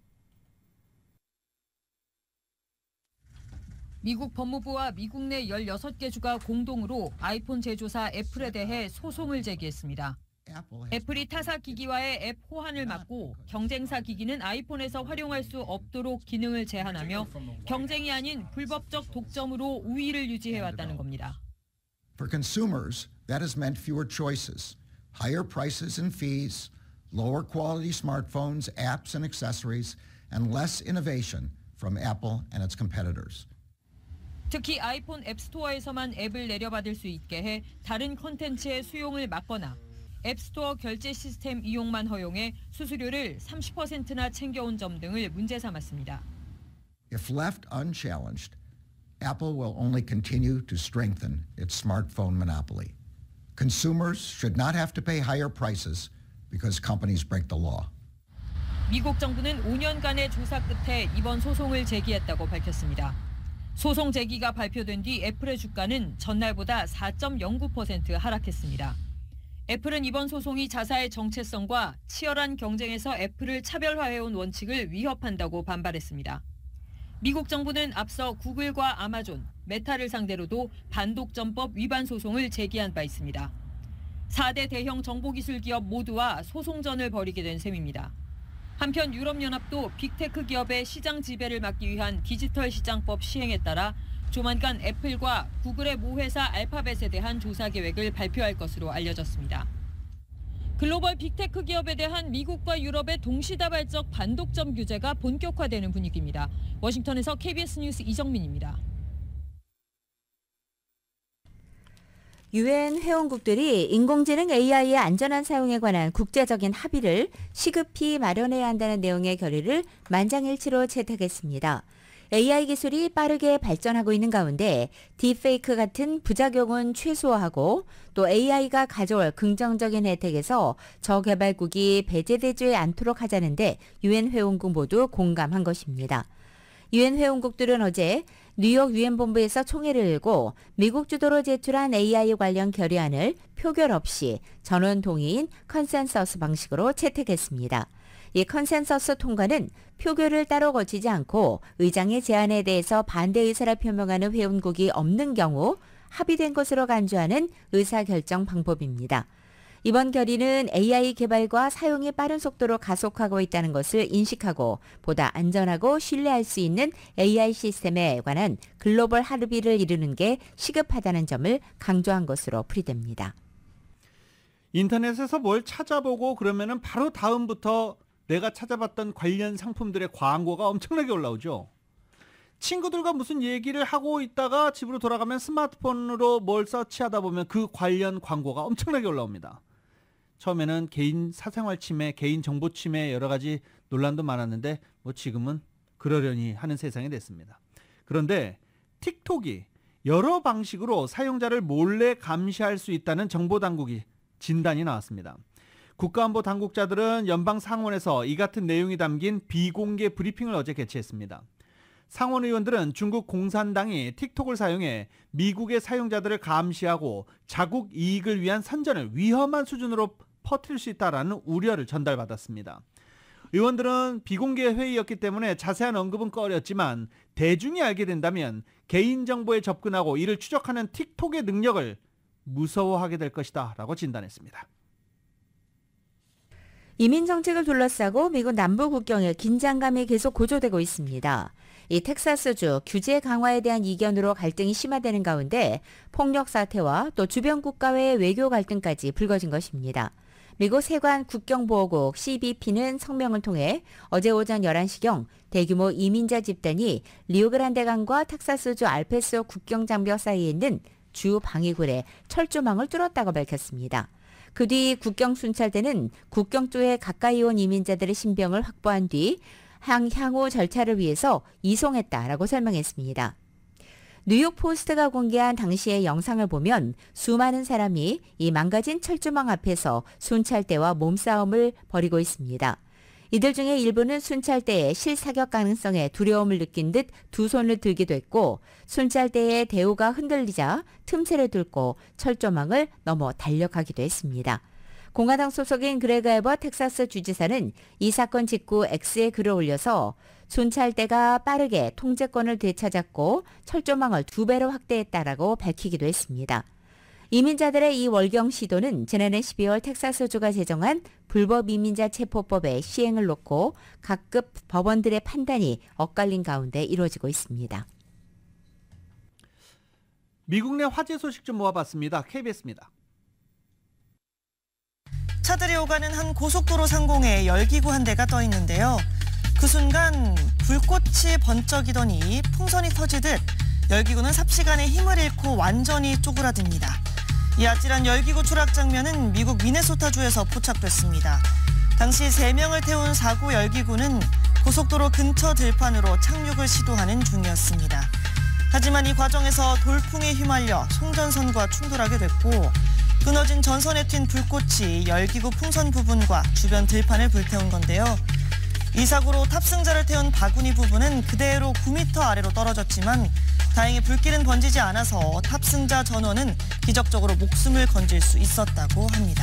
미국 법무부와 미국 내 16개 주가 공동으로 아이폰 제조사 애플에 대해 소송을 제기했습니다. 애플이 타사 기기와의 앱 호환을 막고 경쟁사 기기는 아이폰에서 활용할 수 없도록 기능을 제한하며 경쟁이 아닌 불법적 독점으로 우위를 유지해왔다는 겁니다. For consumers, that has meant fewer choices, higher prices and fees, lower quality smartphones, apps and accessories, and less innovation from Apple and its competitors. 특히 아이폰 앱스토어에서만 앱을 내려받을 수 있게 해 다른 콘텐츠의 수용을 막거나 앱스토어 결제 시스템 이용만 허용해 수수료를 30%나 챙겨온 점 등을 문제 삼았습니다. If left unchallenged, Apple will only continue to strengthen its smartphone monopoly. Consumers should not have to pay higher prices because companies break the law. 미국 정부는 5년간의 조사 끝에 이번 소송을 제기했다고 밝혔습니다. 소송 제기가 발표된 뒤 애플의 주가는 전날보다 4.09% 하락했습니다. 애플은 이번 소송이 자사의 정체성과 치열한 경쟁에서 애플을 차별화해온 원칙을 위협한다고 반발했습니다. 미국 정부는 앞서 구글과 아마존, 메타를 상대로도 반독점법 위반 소송을 제기한 바 있습니다. 4대 대형 정보기술 기업 모두와 소송전을 벌이게 된 셈입니다. 한편 유럽연합도 빅테크 기업의 시장 지배를 막기 위한 디지털 시장법 시행에 따라 조만간 애플과 구글의 모회사 알파벳에 대한 조사 계획을 발표할 것으로 알려졌습니다. 글로벌 빅테크 기업에 대한 미국과 유럽의 동시다발적 반독점 규제가 본격화되는 분위기입니다. 워싱턴에서 KBS 뉴스 이정민입니다. 유엔 회원국들이 인공지능 AI의 안전한 사용에 관한 국제적인 합의를 시급히 마련해야 한다는 내용의 결의를 만장일치로 채택했습니다. AI 기술이 빠르게 발전하고 있는 가운데 딥페이크 같은 부작용은 최소화하고 또 AI가 가져올 긍정적인 혜택에서 저개발국이 배제되지 않도록 하자는데 유엔 회원국 모두 공감한 것입니다. 유엔 회원국들은 어제 뉴욕 유엔 본부에서 총회를 열고 미국 주도로 제출한 AI 관련 결의안을 표결 없이 전원 동의인 컨센서스 방식으로 채택했습니다. 이 컨센서스 통과는 표결을 따로 거치지 않고 의장의 제안에 대해서 반대 의사를 표명하는 회원국이 없는 경우 합의된 것으로 간주하는 의사결정 방법입니다. 이번 결의는 AI 개발과 사용이 빠른 속도로 가속하고 있다는 것을 인식하고 보다 안전하고 신뢰할 수 있는 AI 시스템에 관한 글로벌 합의를 이루는 게 시급하다는 점을 강조한 것으로 풀이됩니다. 인터넷에서 뭘 찾아보고 그러면은 바로 다음부터 내가 찾아봤던 관련 상품들의 광고가 엄청나게 올라오죠. 친구들과 무슨 얘기를 하고 있다가 집으로 돌아가면 스마트폰으로 뭘 서치하다 보면 그 관련 광고가 엄청나게 올라옵니다. 처음에는 개인 사생활 침해, 개인 정보 침해 여러 가지 논란도 많았는데 뭐 지금은 그러려니 하는 세상이 됐습니다. 그런데 틱톡이 여러 방식으로 사용자를 몰래 감시할 수 있다는 정보당국이 진단이 나왔습니다. 국가안보 당국자들은 연방 상원에서 이 같은 내용이 담긴 비공개 브리핑을 어제 개최했습니다. 상원 의원들은 중국 공산당이 틱톡을 사용해 미국의 사용자들을 감시하고 자국 이익을 위한 선전을 위험한 수준으로 퍼뜨릴 수 있다라는 우려를 전달받았습니다. 의원들은 비공개 회의였기 때문에 자세한 언급은 꺼렸지만 대중이 알게 된다면 개인정보에 접근하고 이를 추적하는 틱톡의 능력을 무서워하게 될 것이다 라고 진단했습니다. 이민 정책을 둘러싸고 미국 남부 국경에 긴장감이 계속 고조되고 있습니다. 이 텍사스주 규제 강화에 대한 이견으로 갈등이 심화되는 가운데 폭력 사태와 또 주변 국가와의 외교 갈등까지 불거진 것입니다. 미국 세관 국경보호국 CBP는 성명을 통해 어제 오전 11시경 대규모 이민자 집단이 리오그란데 강과 텍사스주 알패소 국경장벽 사이에 있는 주 방위굴에 철조망을 뚫었다고 밝혔습니다. 그 뒤 국경 순찰대는 국경 쪽에 가까이 온 이민자들의 신병을 확보한 뒤 향후 절차를 위해서 이송했다라고 설명했습니다. 뉴욕 포스트가 공개한 당시의 영상을 보면 수많은 사람이 이 망가진 철조망 앞에서 순찰대와 몸싸움을 벌이고 있습니다. 이들 중에 일부는 순찰대의 실사격 가능성에 두려움을 느낀 듯 두 손을 들기도 했고 순찰대의 대우가 흔들리자 틈새를 뚫고 철조망을 넘어 달려가기도 했습니다. 공화당 소속인 그레그 에버트 텍사스 주지사는 이 사건 직후 X에 글을 올려서 순찰대가 빠르게 통제권을 되찾았고 철조망을 2배로 확대했다라고 밝히기도 했습니다. 이민자들의 이 월경 시도는 지난해 12월 텍사스주가 제정한 불법 이민자 체포법의 시행을 놓고 각급 법원들의 판단이 엇갈린 가운데 이루어지고 있습니다. 미국 내 화재 소식 좀 모아봤습니다. KBS입니다. 차들이 오가는 한 고속도로 상공에 열기구 한 대가 떠 있는데요. 그 순간 불꽃이 번쩍이더니 풍선이 터지듯 열기구는 삽시간에 힘을 잃고 완전히 쪼그라듭니다. 이 아찔한 열기구 추락 장면은 미국 미네소타주에서 포착됐습니다. 당시 3명을 태운 사고 열기구는 고속도로 근처 들판으로 착륙을 시도하는 중이었습니다. 하지만 이 과정에서 돌풍에 휘말려 송전선과 충돌하게 됐고 끊어진 전선에 튄 불꽃이 열기구 풍선 부분과 주변 들판을 불태운 건데요. 이 사고로 탑승자를 태운 바구니 부분은 그대로 9m 아래로 떨어졌지만 다행히 불길은 번지지 않아서 탑승자 전원은 기적적으로 목숨을 건질 수 있었다고 합니다.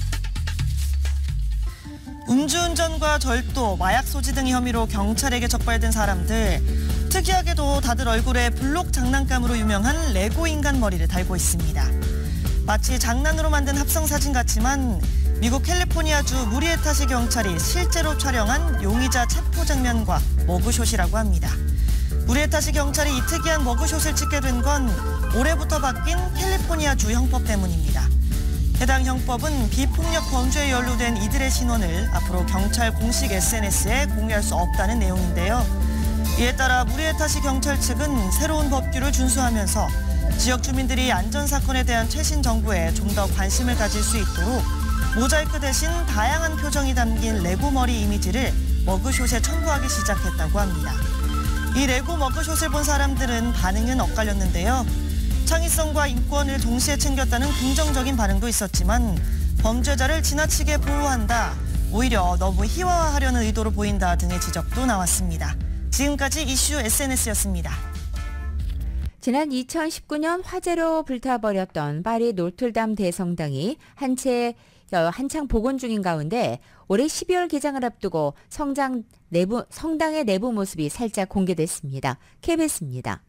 음주운전과 절도, 마약 소지 등의 혐의로 경찰에게 적발된 사람들, 특이하게도 다들 얼굴에 블록 장난감으로 유명한 레고 인간 머리를 달고 있습니다. 마치 장난으로 만든 합성사진 같지만 미국 캘리포니아주 무리에타시 경찰이 실제로 촬영한 용의자 체포 장면과 머그숏이라고 합니다. 무리에타시 경찰이 이 특이한 머그숏을 찍게 된 건 올해부터 바뀐 캘리포니아주 형법 때문입니다. 해당 형법은 비폭력 범죄에 연루된 이들의 신원을 앞으로 경찰 공식 SNS에 공유할 수 없다는 내용인데요. 이에 따라 무리에타시 경찰 측은 새로운 법규를 준수하면서 지역 주민들이 안전사건에 대한 최신 정보에 좀 더 관심을 가질 수 있도록 모자이크 대신 다양한 표정이 담긴 레고 머리 이미지를 머그숏에 첨부하기 시작했다고 합니다. 이 레고 머그숏을 본 사람들은 반응은 엇갈렸는데요. 창의성과 인권을 동시에 챙겼다는 긍정적인 반응도 있었지만 범죄자를 지나치게 보호한다, 오히려 너무 희화화하려는 의도로 보인다 등의 지적도 나왔습니다. 지금까지 이슈 SNS였습니다. 지난 2019년 화재로 불타버렸던 파리 노틀담 대성당이 한창 복원 중인 가운데 올해 12월 개장을 앞두고 성당의 내부 모습이 살짝 공개됐습니다. KBS입니다.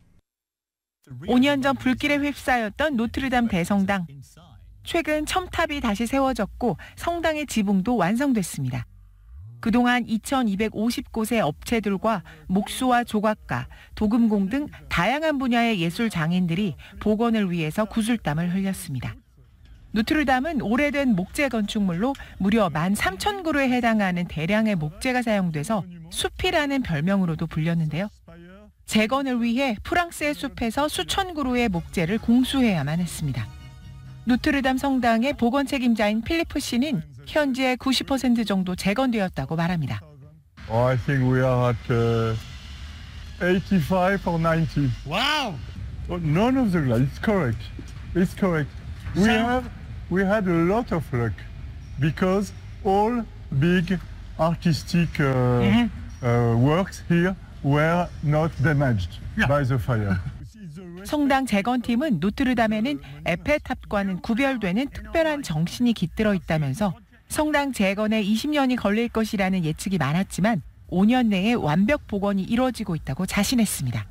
5년 전 불길에 휩싸였던 노트르담 대성당. 최근 첨탑이 다시 세워졌고 성당의 지붕도 완성됐습니다. 그동안 2,250곳의 업체들과 목수와 조각가, 도금공 등 다양한 분야의 예술 장인들이 복원을 위해서 구슬땀을 흘렸습니다. 노트르담은 오래된 목재 건축물로 무려 13,000그루에 해당하는 대량의 목재가 사용돼서 숲이라는 별명으로도 불렸는데요. 재건을 위해 프랑스의 숲에서 수천 그루의 목재를 공수해야만 했습니다. 노트르담 성당의 보건 책임자인 필리프 씨는 현재 90% 정도 재건되었다고 말합니다. I think we are at 85 or 90. Wow! None of the it's correct. It's correct. We had a lot of luck because all big artistic works here were not damaged by the fire. 성당 재건팀은 노트르담에는 에펠탑과는 구별되는 특별한 정신이 깃들어 있다면서 성당 재건에 20년이 걸릴 것이라는 예측이 많았지만 5년 내에 완벽 복원이 이루어지고 있다고 자신했습니다.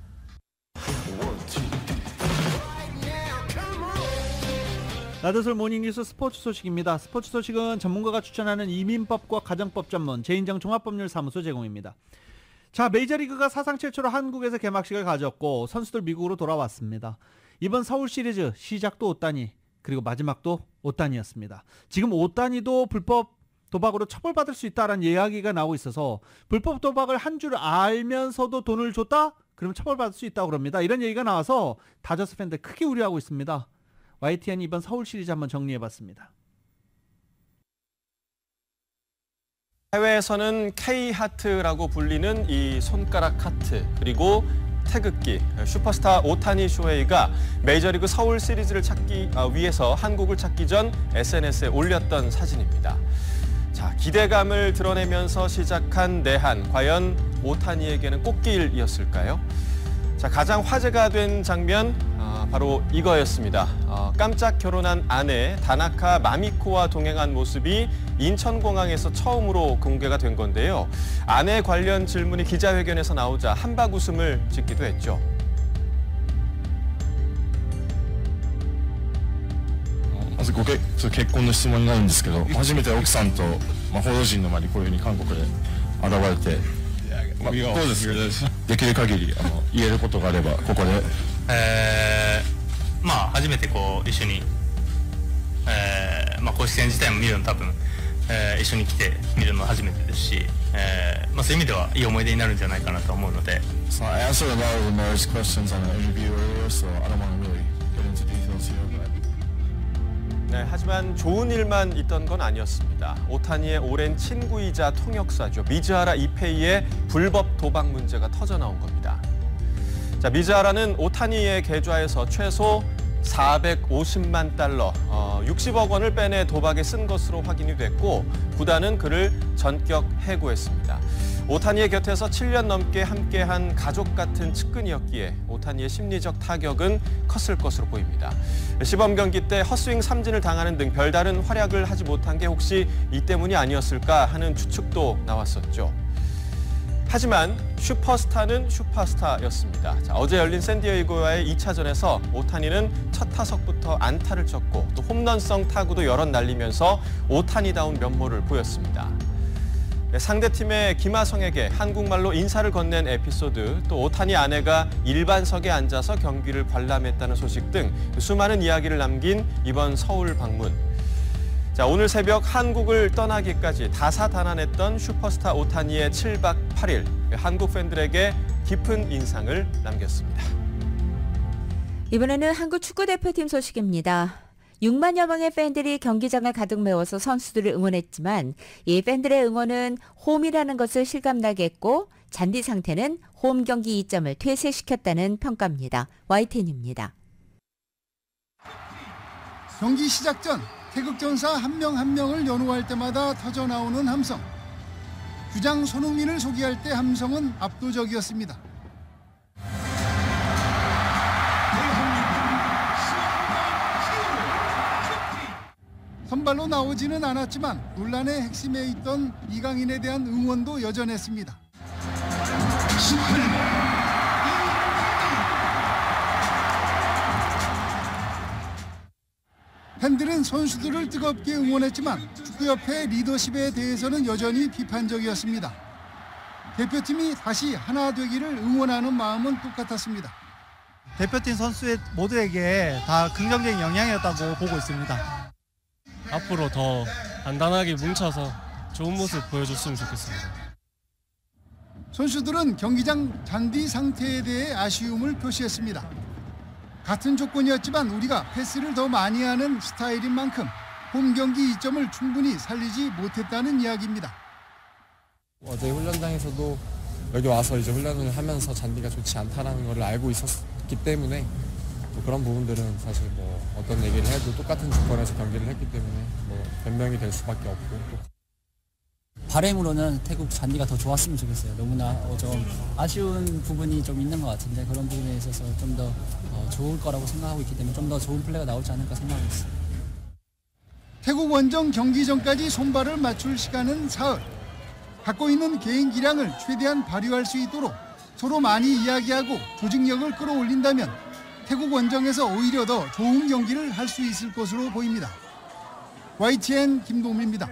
나드솔 모닝뉴스 스포츠 소식입니다. 스포츠 소식은 전문가가 추천하는 이민법과 가정법 전문 제인정 종합법률사무소 제공입니다. 자, 메이저리그가 사상 최초로 한국에서 개막식을 가졌고 선수들 미국으로 돌아왔습니다. 이번 서울 시리즈 시작도 오타니 그리고 마지막도 오타니였습니다. 지금 오타니도 불법 도박으로 처벌받을 수 있다는 이야기가 나오고 있어서 불법 도박을 한 줄 알면서도 돈을 줬다? 그러면 처벌받을 수 있다고 그럽니다. 이런 얘기가 나와서 다저스 팬들 크게 우려하고 있습니다. YTN이 이번 서울 시리즈 한번 정리해봤습니다. 해외에서는 K하트라고 불리는 이 손가락 하트 그리고 태극기 슈퍼스타 오타니 쇼헤이가 메이저리그 서울 시리즈를 찾기 위해서 한국을 찾기 전 SNS에 올렸던 사진입니다. 자, 기대감을 드러내면서 시작한 내한, 과연 오타니에게는 꽃길이었을까요? 자, 가장 화제가 된 장면 바로 이거였습니다. 깜짝 결혼한 아내 다나카 마미코와 동행한 모습이 인천공항에서 처음으로 공개가 된 건데요. 아내 관련 질문이 기자회견에서 나오자 한박 웃음을 짓기도 했죠. まず結婚の質問になるんですけど、初めて奥さんと報道陣の前にこういうふうに韓国で現れて、どうですか？できる限り言えることがあればここで。 まあ初めてこう一緒に、公式戦自体も見るの多分、一緒に来て見るのは初めてですし、そういう意味ではいい思い出になるんじゃないかなと思うので。 So I answered a lot of the marriage questions on the interview earlier, so I don't want to really get into details here, but. 네, 하지만 좋은 일만 있던 건 아니었습니다. 오타니의 오랜 친구이자 통역사죠. 미즈하라 이페이의 불법 도박 문제가 터져 나온 겁니다. 자, 미즈하라는 오타니의 계좌에서 최소 450만 달러, 60억 원을 빼내 도박에 쓴 것으로 확인이 됐고 구단은 그를 전격 해고했습니다. 오타니의 곁에서 7년 넘게 함께한 가족 같은 측근이었기에 오타니의 심리적 타격은 컸을 것으로 보입니다. 시범 경기 때 헛스윙 삼진을 당하는 등 별다른 활약을 하지 못한 게 혹시 이 때문이 아니었을까 하는 추측도 나왔었죠. 하지만 슈퍼스타는 슈퍼스타였습니다. 자, 어제 열린 샌디에이고와의 2차전에서 오타니는 첫 타석부터 안타를 쳤고 또 홈런성 타구도 여럿 날리면서 오타니다운 면모를 보였습니다. 네, 상대팀의 김하성에게 한국말로 인사를 건넨 에피소드, 또 오타니 아내가 일반석에 앉아서 경기를 관람했다는 소식 등 수많은 이야기를 남긴 이번 서울 방문. 자, 오늘 새벽 한국을 떠나기까지 다사다난했던 슈퍼스타 오타니의 7박 8일, 한국 팬들에게 깊은 인상을 남겼습니다. 이번에는 한국 축구대표팀 소식입니다. 6만여 명의 팬들이 경기장을 가득 메워서 선수들을 응원했지만 이 팬들의 응원은 홈이라는 것을 실감나게 했고 잔디 상태는 홈 경기 이점을 퇴색시켰다는 평가입니다. YTN입니다. 경기 시작 전 태극전사 한 명 한 명을 연호할 때마다 터져나오는 함성. 주장 손흥민을 소개할 때 함성은 압도적이었습니다. 선발로 나오지는 않았지만 논란의 핵심에 있던 이강인에 대한 응원도 여전했습니다. 팬들은 선수들을 뜨겁게 응원했지만 축구협회 리더십에 대해서는 여전히 비판적이었습니다. 대표팀이 다시 하나 되기를 응원하는 마음은 똑같았습니다. 대표팀 선수 모두에게 다 긍정적인 영향이었다고 보고 있습니다. 앞으로 더 단단하게 뭉쳐서 좋은 모습 보여줬으면 좋겠습니다. 선수들은 경기장 잔디 상태에 대해 아쉬움을 표시했습니다. 같은 조건이었지만 우리가 패스를 더 많이 하는 스타일인 만큼 홈 경기 이점을 충분히 살리지 못했다는 이야기입니다. 어제 훈련장에서도 여기 와서 이제 훈련을 하면서 잔디가 좋지 않다라는 걸 알고 있었기 때문에 뭐 그런 부분들은 사실 뭐 어떤 얘기를 해도 똑같은 조건에서 경기를 했기 때문에 뭐 변명이 될 수밖에 없고. 바람으로는 태국 잔디가 더 좋았으면 좋겠어요. 너무나 좀 아쉬운 부분이 좀 있는 것 같은데 그런 부분에 있어서 좀 더 좋을 거라고 생각하고 있기 때문에 좀 더 좋은 플레이가 나오지 않을까 생각하고 있어요. 태국 원정 경기 전까지 손발을 맞출 시간은 사흘. 갖고 있는 개인 기량을 최대한 발휘할 수 있도록 서로 많이 이야기하고 조직력을 끌어올린다면 태국 원정에서 오히려 더 좋은 경기를 할 수 있을 것으로 보입니다. YTN 김동민입니다.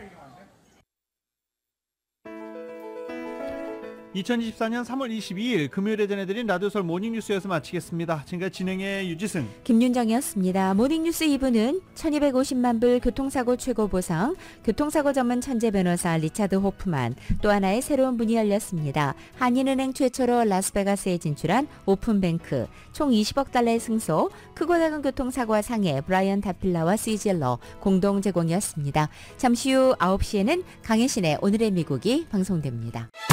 2024년 3월 22일 금요일에 전해드린 라디오설 모닝뉴스에서 마치겠습니다. 지금까지 진행의 유지승, 김윤정이었습니다. 모닝뉴스 2부는 1250만 불 교통사고 최고보상, 교통사고 전문 천재 변호사 리차드 호프만, 또 하나의 새로운 문이 열렸습니다. 한인은행 최초로 라스베가스에 진출한 오픈뱅크, 총 20억 달러의 승소, 크고 작은 교통사고와 상해 브라이언 다필라와 시젤러 공동 제공이었습니다. 잠시 후 9시에는 강혜신의 오늘의 미국이 방송됩니다.